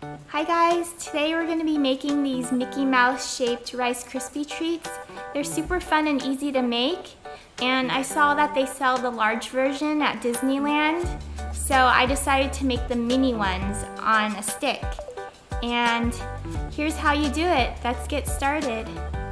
Hi guys, today we're going to be making these Mickey Mouse shaped Rice Krispie treats. They're super fun and easy to make, and I saw that they sell the large version at Disneyland, so I decided to make the mini ones on a stick. And here's how you do it. Let's get started.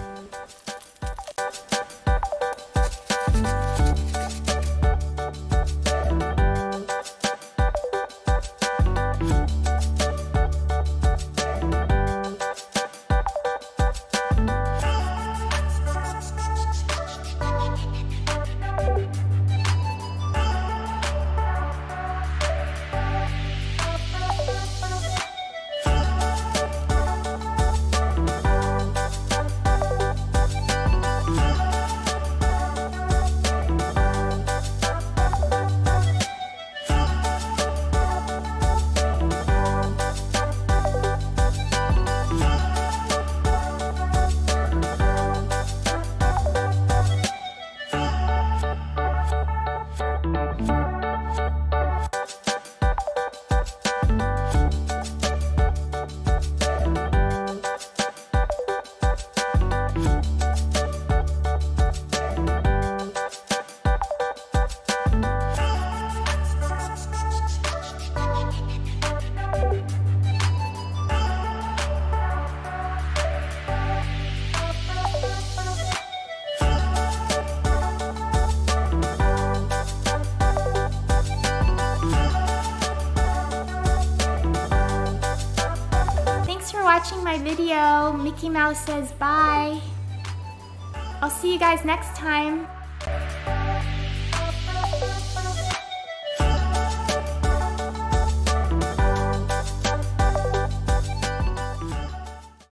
Thanks for watching my video. Mickey Mouse says bye. I'll see you guys next time.